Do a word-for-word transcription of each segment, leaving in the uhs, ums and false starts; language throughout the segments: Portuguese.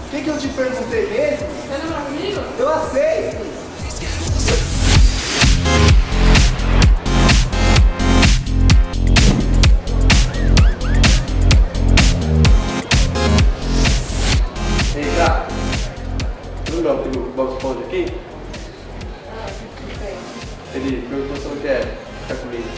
O que, que eu te perguntei mesmo? Você lembra comigo? Eu aceito! Ei, Gá, não dá o Bob Esponja aqui? Ah, tudo bem. Ele perguntou se eu quer ficar comigo.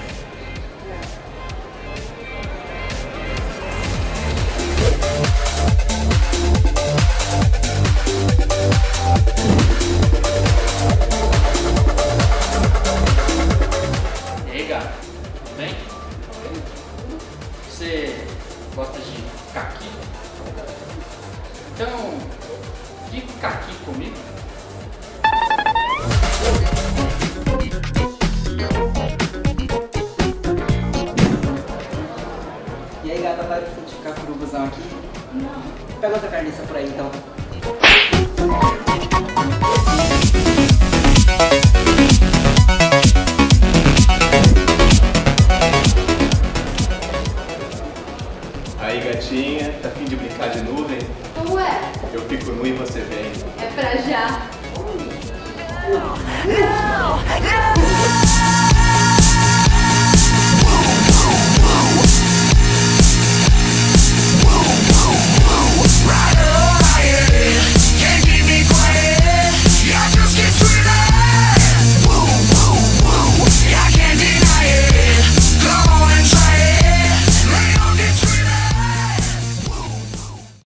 E aí, Gá, tudo bem? Você gosta de caqui? Então, fique caqui comigo. E aí, gata, tá de ficar com o busão aqui? Não. Pega outra carniça por aí, então. Aí, gatinha, tá afim de brincar de nuvem? Como é? Eu fico nu e você vem. É pra já. No! No!